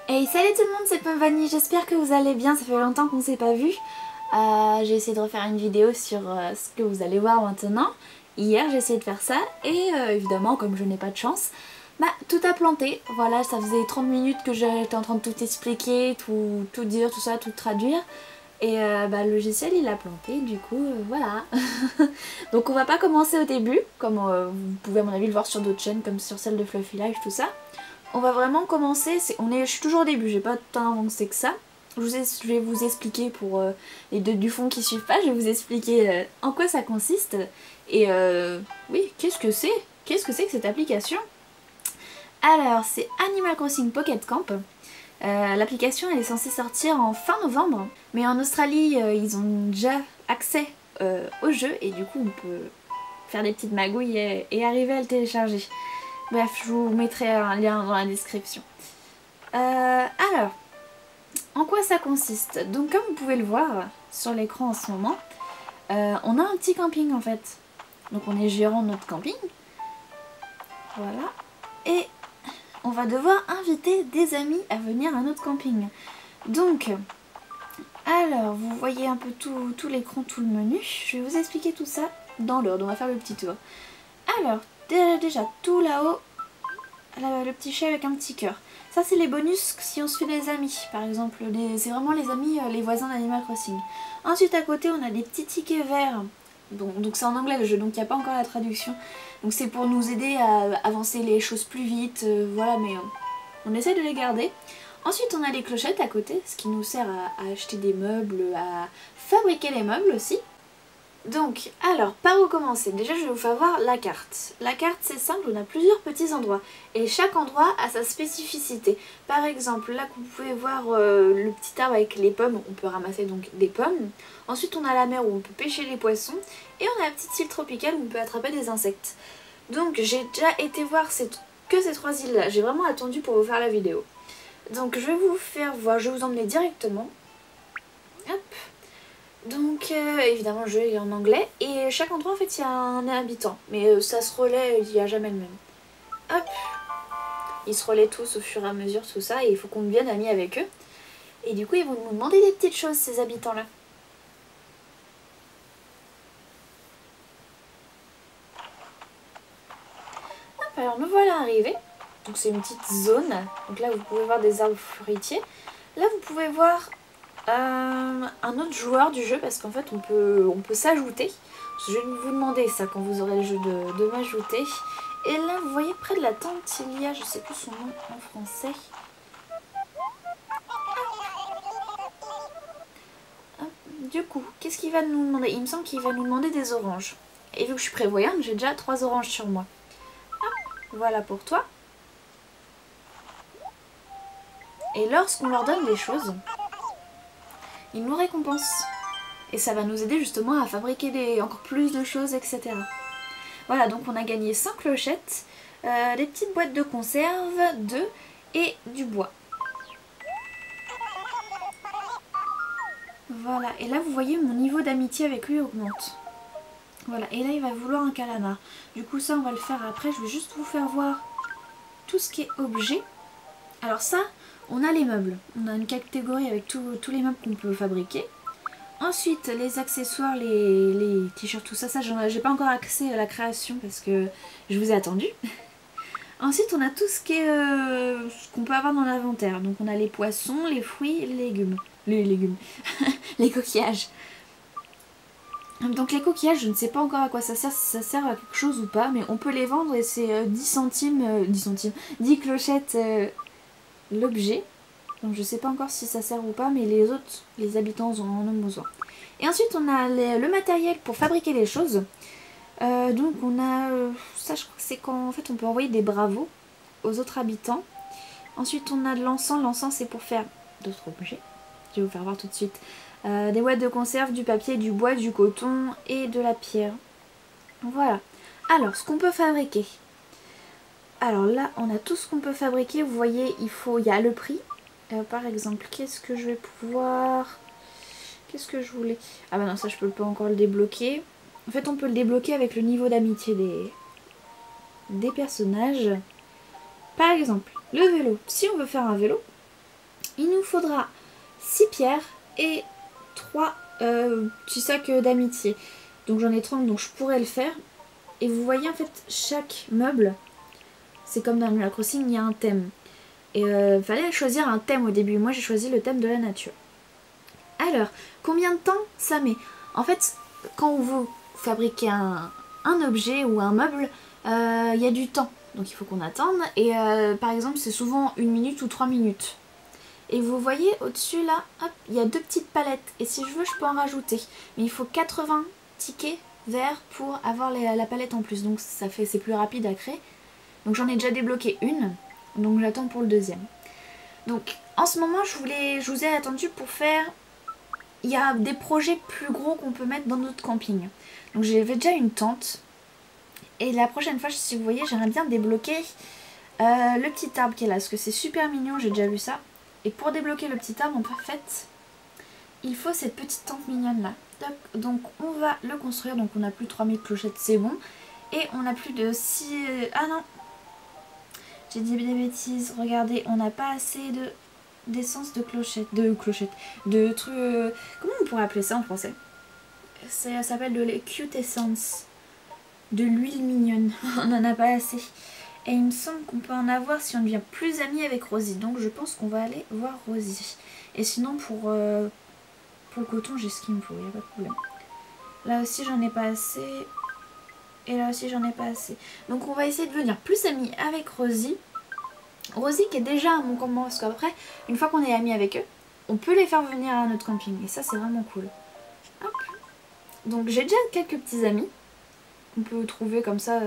Hey, salut tout le monde, c'est Pomvani, j'espère que vous allez bien, ça fait longtemps qu'on ne s'est pas vu. J'ai essayé de refaire une vidéo sur ce que vous allez voir maintenant. Hier j'ai essayé de faire ça et évidemment comme je n'ai pas de chance, bah tout a planté. Voilà, ça faisait 30 minutes que j'étais en train de tout expliquer, tout dire, tout ça, tout traduire. Et bah, le logiciel il a planté, du coup voilà. Donc on va pas commencer au début, comme vous pouvez à mon avis le voir sur d'autres chaînes comme sur celle de Fluffy Life, tout ça. On va vraiment commencer, je suis toujours au début, j'ai pas tant avancé que ça. Je vais vous expliquer pour les deux du fond qui suivent pas, je vais vous expliquer en quoi ça consiste. Et oui, qu'est-ce que c'est? Qu'est-ce que c'est que cette application? Alors, c'est Animal Crossing Pocket Camp. L'application elle est censée sortir en fin novembre, mais en Australie ils ont déjà accès au jeu et du coup on peut faire des petites magouilles et arriver à le télécharger. Bref, je vous mettrai un lien dans la description. Alors, en quoi ça consiste? Donc comme vous pouvez le voir sur l'écran en ce moment, on a un petit camping en fait. Donc on est gérant de notre camping. Voilà. Et on va devoir inviter des amis à venir à notre camping. Donc, alors vous voyez un peu tout l'écran, tout le menu. Je vais vous expliquer tout ça dans l'ordre. On va faire le petit tour. Alors, déjà tout là-haut, le petit chat avec un petit cœur. Ça c'est les bonus si on se fait des amis, par exemple. C'est vraiment les amis, les voisins d'Animal Crossing. Ensuite à côté on a des petits tickets verts. Donc c'est en anglais le jeu, donc il n'y a pas encore la traduction. Donc c'est pour nous aider à avancer les choses plus vite, voilà, mais on essaie de les garder. Ensuite on a les clochettes à côté, ce qui nous sert à acheter des meubles, à fabriquer les meubles aussi. Donc, alors, par où commencer? Déjà, je vais vous faire voir la carte. La carte, c'est simple, on a plusieurs petits endroits. Et chaque endroit a sa spécificité. Par exemple, là, vous pouvez voir le petit arbre avec les pommes. On peut ramasser donc des pommes. Ensuite, on a la mer où on peut pêcher les poissons. Et on a la petite île tropicale où on peut attraper des insectes. Donc, j'ai déjà été voir que ces trois îles-là. J'ai vraiment attendu pour vous faire la vidéo. Donc, je vais vous faire voir, je vais vous emmener directement. Hop. Donc évidemment le jeu est en anglais et chaque endroit en fait il y a un habitant, mais ça se relaie, il n'y a jamais le même. Hop, ils se relaient tous au fur et à mesure, tout ça, et il faut qu'on devienne amis avec eux. Et du coup ils vont nous demander des petites choses, ces habitants là. Hop, alors nous voilà arrivés, donc c'est une petite zone, donc là vous pouvez voir des arbres fruitiers. Là vous pouvez voir un autre joueur du jeu parce qu'en fait on peut s'ajouter. Je vais vous demander ça quand vous aurez le jeu de m'ajouter. Et là vous voyez près de la tente il y a, je sais plus son nom en français. Du coup, qu'est-ce qu'il va nous demander? Il me semble qu'il va nous demander des oranges. Et vu que je suis prévoyante, j'ai déjà 3 oranges sur moi. Hop, voilà pour toi. Et lorsqu'on leur donne des choses, ils nous récompensent. Et ça va nous aider justement à fabriquer encore plus de choses, etc. Voilà, donc on a gagné 5 clochettes, des petites boîtes de conserve, 2 et du bois. Voilà, et là vous voyez mon niveau d'amitié avec lui augmente. Voilà, et là il va vouloir un calamar. Du coup ça on va le faire après, je vais juste vous faire voir tout ce qui est objet. Alors ça, on a les meubles. On a une catégorie avec tous les meubles qu'on peut fabriquer. Ensuite, les accessoires, les t-shirts, tout ça, j'ai pas encore accès à la création parce que je vous ai attendu. Ensuite, on a tout ce qui est ce qu'on peut avoir dans l'inventaire. Donc, on a les poissons, les fruits, les légumes. Les légumes. Les coquillages. Donc, les coquillages, je ne sais pas encore à quoi ça sert, si ça sert à quelque chose ou pas, mais on peut les vendre et c'est 10 centimes, 10 clochettes l'objet. Donc je sais pas encore si ça sert ou pas, mais les autres, les habitants en ont besoin. Et ensuite on a le matériel pour fabriquer les choses. Donc on a, ça je crois que c'est quand en fait on peut envoyer des bravos aux autres habitants. Ensuite on a de l'encens, l'encens c'est pour faire d'autres objets. Je vais vous faire voir tout de suite. Des boîtes de conserve, du papier, du bois, du coton et de la pierre. Voilà. Alors ce qu'on peut fabriquer. Alors là on a tout ce qu'on peut fabriquer, vous voyez il y a le prix. Par exemple, qu'est-ce que je vais pouvoir... Qu'est-ce que je voulais... Ah bah non, ça je peux pas encore le débloquer. En fait, on peut le débloquer avec le niveau d'amitié des personnages. Par exemple, le vélo. Si on veut faire un vélo, Il nous faudra 6 pierres et 3 petits sacs d'amitié. Donc j'en ai 30, donc je pourrais le faire. Et vous voyez en fait chaque meuble, c'est comme dans Animal Crossing, il y a un thème. Et il fallait choisir un thème au début. Moi j'ai choisi le thème de la nature. Alors, combien de temps ça met? En fait, quand vous fabriquez un objet ou un meuble, il y a du temps. Donc il faut qu'on attende. Et par exemple, c'est souvent 1 minute ou 3 minutes. Et vous voyez au-dessus là, hop, il y a 2 petites palettes. Et si je veux, je peux en rajouter. Mais il faut 80 tickets verts pour avoir la palette en plus. Donc ça fait, c'est plus rapide à créer. Donc j'en ai déjà débloqué une. Donc j'attends pour le deuxième. Donc en ce moment, je vous ai attendu pour faire... Il y a des projets plus gros qu'on peut mettre dans notre camping. Donc j'avais déjà une tente. Et la prochaine fois, si vous voyez, j'aimerais bien débloquer le petit arbre qui est là. Parce que c'est super mignon, j'ai déjà vu ça. Et pour débloquer le petit arbre, en fait, il faut cette petite tente mignonne là. Donc on va le construire. Donc on n'a plus 3000 clochettes, c'est bon. Et on n'a plus de 6... Ah non, j'ai dit des bêtises. Regardez, on n'a pas assez d'essence de clochettes. De trucs... comment on pourrait appeler ça en français? Ça s'appelle de la cute essence. De l'huile mignonne. On n'en a pas assez. Et il me semble qu'on peut en avoir si on devient plus amis avec Rosie. Donc je pense qu'on va aller voir Rosie. Et sinon pour le coton, j'ai ce qu'il me faut, il n'y a pas de problème. Là aussi j'en ai pas assez. Et là aussi j'en ai pas assez. Donc on va essayer de devenir plus amis avec Rosie. Rosie qui est déjà à mon campement. Parce qu'après, une fois qu'on est amis avec eux, on peut les faire venir à notre camping. Et ça c'est vraiment cool. Hop. Donc j'ai déjà quelques petits amis. On peut trouver comme ça...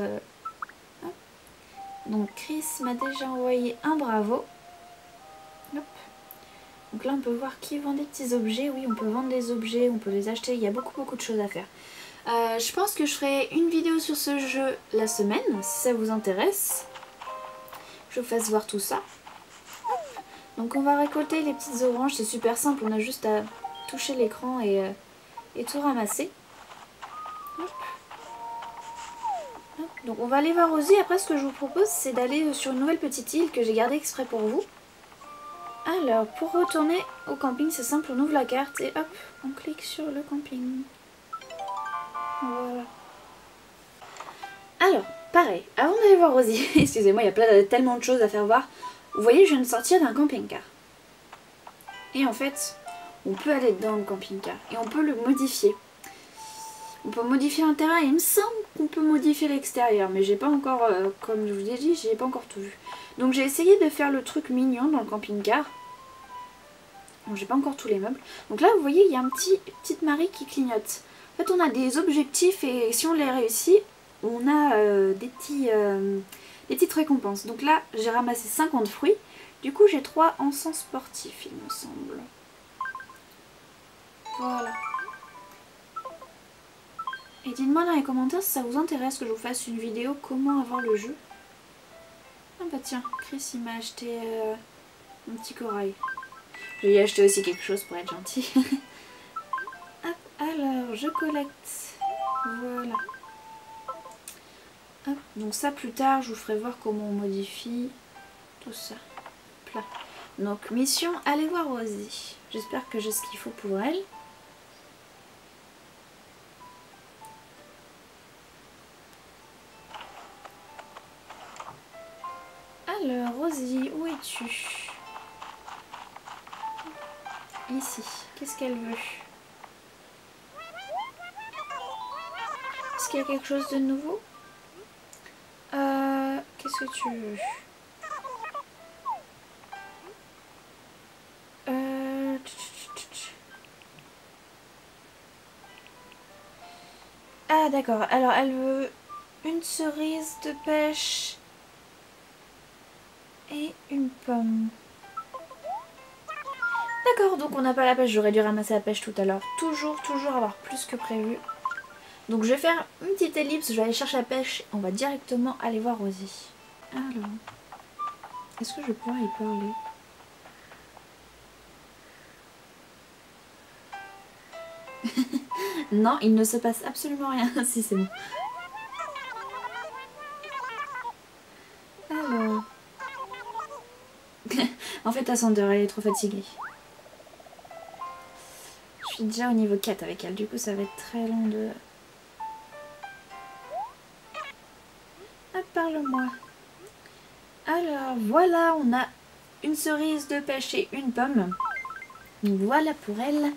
Donc Chris m'a déjà envoyé un bravo. Hop. Donc là on peut voir qui vend des petits objets. Oui, on peut vendre des objets, on peut les acheter. Il y a beaucoup de choses à faire. Je pense que je ferai une vidéo sur ce jeu la semaine, si ça vous intéresse. Je vous fasse voir tout ça. Hop. Donc on va récolter les petites oranges. C'est super simple, on a juste à toucher l'écran et tout ramasser. Hop. Donc on va aller voir Rosie. Après ce que je vous propose c'est d'aller sur une nouvelle petite île que j'ai gardée exprès pour vous. Alors pour retourner au camping c'est simple, on ouvre la carte et hop on clique sur le camping. Voilà. Alors pareil, avant d'aller voir Rosie, excusez-moi il y a tellement de choses à faire voir. Vous voyez je viens de sortir d'un camping-car. Et en fait on peut aller dans le camping-car et on peut le modifier. On peut modifier l'intérieur et il me semble qu'on peut modifier l'extérieur. Mais j'ai pas encore, comme je vous ai dit, j'ai pas encore tout vu. Donc j'ai essayé de faire le truc mignon dans le camping-car. Bon, j'ai pas encore tous les meubles. Donc là vous voyez il y a une petite Marie qui clignote. En fait on a des objectifs et si on les réussit, on a des petites récompenses. Donc là j'ai ramassé 50 fruits. Du coup j'ai 3 encens sportifs il me semble. Voilà. Et dites-moi dans les commentaires si ça vous intéresse que je vous fasse une vidéo comment avoir le jeu. Ah bah tiens, Chris il m'a acheté un petit corail. Je vais lui acheter aussi quelque chose pour être gentil. Hop, alors je collecte. Voilà. Hop, donc ça plus tard je vous ferai voir comment on modifie tout ça. Hop là. Donc mission, allez voir Rosie. J'espère que j'ai ce qu'il faut pour elle. Alors, Rosie, où es-tu? Ici. Qu'est-ce qu'elle veut? Est-ce qu'il y a quelque chose de nouveau? Qu'est-ce que tu veux? Ah, d'accord. Alors, elle veut une cerise de pêche et une pomme. D'accord, donc on n'a pas la pêche. J'aurais dû ramasser la pêche tout à l'heure. Toujours avoir plus que prévu. Donc je vais faire une petite ellipse. Je vais aller chercher la pêche. On va directement aller voir Rosie. Alors, est-ce que je vais pouvoir y parler? Non, il ne se passe absolument rien. Si, c'est bon. Alors... En fait, la Sander, elle est trop fatiguée. Je suis déjà au niveau 4 avec elle, du coup ça va être très long de... Ah, parle-moi. Alors, voilà, on a une cerise de pêche et une pomme. Donc voilà pour elle.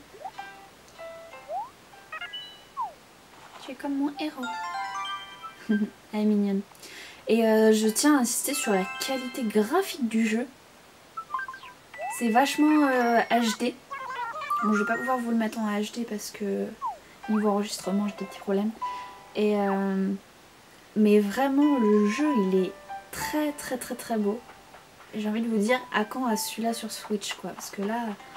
Tu es comme mon héros. Elle est mignonne. Et je tiens à insister sur la qualité graphique du jeu. C'est vachement HD. Bon, je vais pas pouvoir vous le mettre en HD parce que niveau enregistrement j'ai des petits problèmes. Et mais vraiment le jeu il est très beau. Et j'ai envie de vous dire à quand à celui-là sur Switch quoi. Parce que là...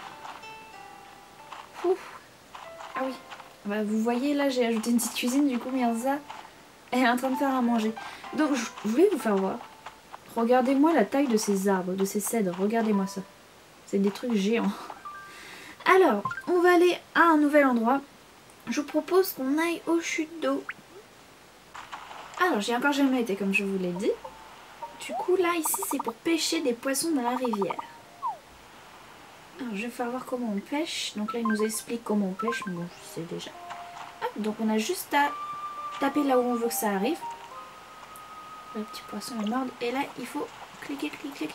Ouf. Ah oui. Bah, vous voyez là j'ai ajouté une petite cuisine du coup Mirza elle est en train de faire à manger. Donc je voulais vous faire voir. Regardez-moi la taille de ces arbres, de ces cèdres. Regardez-moi ça. C'est des trucs géants. Alors, on va aller à un nouvel endroit. Je vous propose qu'on aille aux chutes d'eau. Alors, j'y ai encore jamais été comme je vous l'ai dit. Du coup, là, ici, c'est pour pêcher des poissons dans la rivière. Alors, je vais faire voir comment on pêche. Donc là, il nous explique comment on pêche. Mais bon, je sais déjà. Hop, donc, on a juste à taper là où on veut que ça arrive. Le petit poisson est mord. Et là, il faut cliquer.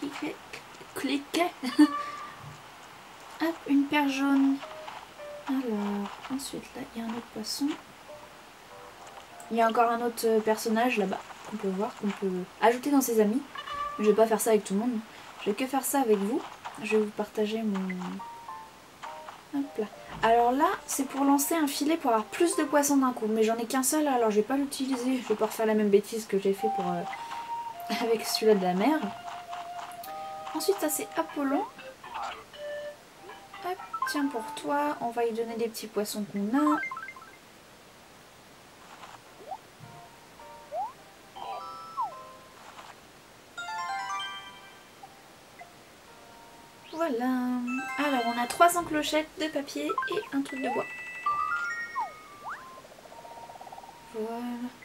Hop, une perche jaune. Alors, ensuite, là, il y a un autre poisson. Il y a encore un autre personnage là-bas qu'on peut voir, qu'on peut ajouter dans ses amis. Je vais pas faire ça avec tout le monde. Je vais que faire ça avec vous. Je vais vous partager mon... Hop là. Alors là, c'est pour lancer un filet pour avoir plus de poissons d'un coup. Mais j'en ai qu'un seul, alors je vais pas l'utiliser. Je vais pas refaire la même bêtise que j'ai fait pour avec celui-là de la mer. Ensuite, ça c'est Apollon. Hop, tiens pour toi. On va lui donner des petits poissons qu'on a. Voilà. Alors, on a 300 clochettes de papier et un truc de bois. Voilà.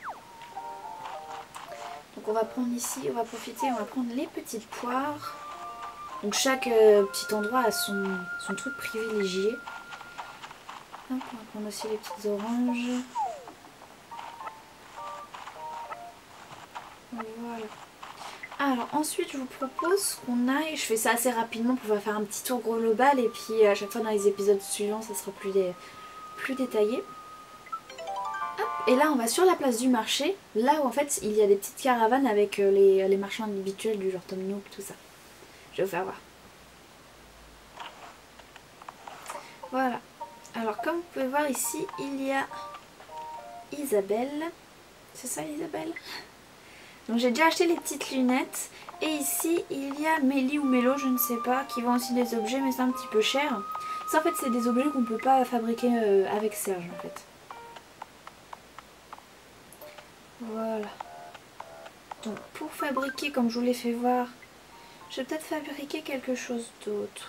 Donc on va prendre ici, on va profiter, on va prendre les petites poires. Donc chaque petit endroit a son truc privilégié. Hop, on va prendre aussi les petites oranges. Voilà. Alors ensuite je vous propose qu'on aille, je fais ça assez rapidement pour faire un petit tour global et puis à chaque fois dans les épisodes suivants ça sera plus détaillé. Hop, et là on va sur la place du marché, là où en fait il y a des petites caravanes avec les marchands habituels du genre Tom Nook, tout ça. Je vais vous faire voir. Voilà. Alors comme vous pouvez voir ici il y a Isabelle. C'est ça Isabelle ? Donc j'ai déjà acheté les petites lunettes. Et ici il y a Mélie ou Mélo, je ne sais pas, qui vend aussi des objets mais c'est un petit peu cher. Ça en fait c'est des objets qu'on ne peut pas fabriquer avec Serge en fait. Voilà. Donc pour fabriquer comme je vous l'ai fait voir, je vais peut-être fabriquer quelque chose d'autre.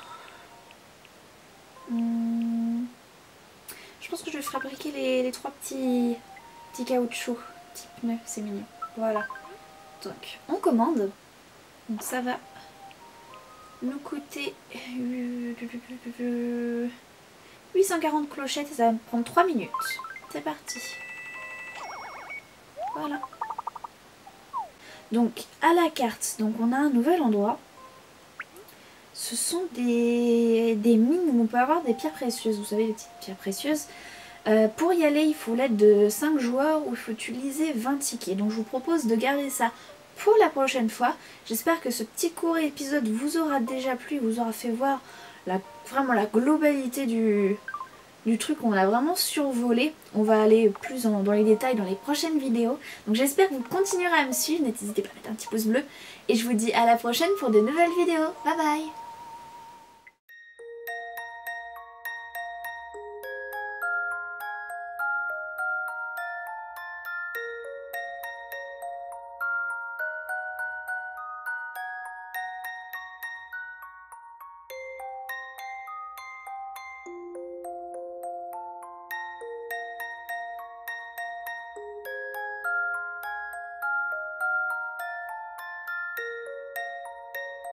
Je pense que je vais fabriquer les trois petits caoutchoucs, petits pneus, c'est mignon. Voilà. Donc on commande. Donc ça va nous coûter 840 clochettes et ça va me prendre 3 minutes. C'est parti. Voilà. Donc à la carte, donc on a un nouvel endroit. Ce sont des mines où on peut avoir des pierres précieuses. Vous savez les petites pierres précieuses. Pour y aller il faut l'aide de 5 joueurs où il faut utiliser 20 tickets. Donc je vous propose de garder ça pour la prochaine fois. J'espère que ce petit court épisode vous aura déjà plu, vous aura fait voir vraiment la globalité du truc. On a vraiment survolé. On va aller plus dans les détails dans les prochaines vidéos. Donc j'espère que vous continuerez à me suivre. N'hésitez pas à mettre un petit pouce bleu. Et je vous dis à la prochaine pour de nouvelles vidéos. Bye bye.